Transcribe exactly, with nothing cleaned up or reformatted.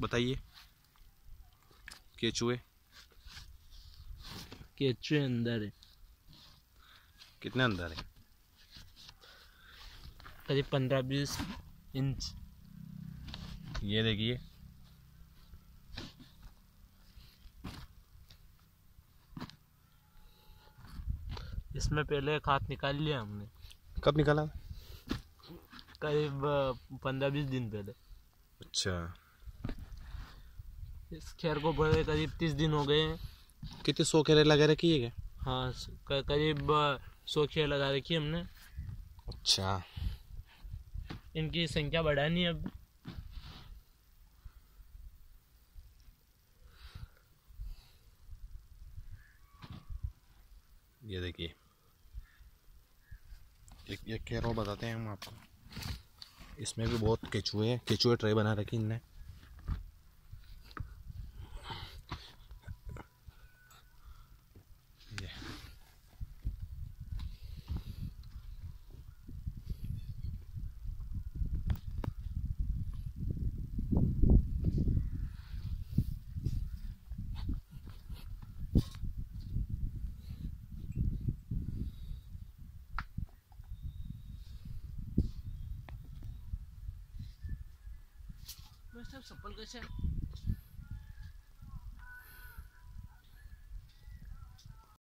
बताइए। केचुए केचुए अंदर है। कितने अंदर है? करीब पंद्रह बीस इंच। ये देखिए। इसमें पहले एक हाथ निकाल लिया हमने। कब निकाला? करीब पंद्रह बीस दिन पहले। अच्छा। इस खैर को भरे करीब तीस दिन हो गए हैं। कितने सौ खेरे लगा रखी है क्या? हाँ, करीब सौ खेर लगा रखी है हमने। अच्छा। इनकी संख्या बढ़ानी है अब। ये देखिए, एक एक खेर और बताते हैं हम आपको। इसमें भी बहुत केचुए हैं। केचुए ट्रे बना रखी इनने। ये सब सफल कैसे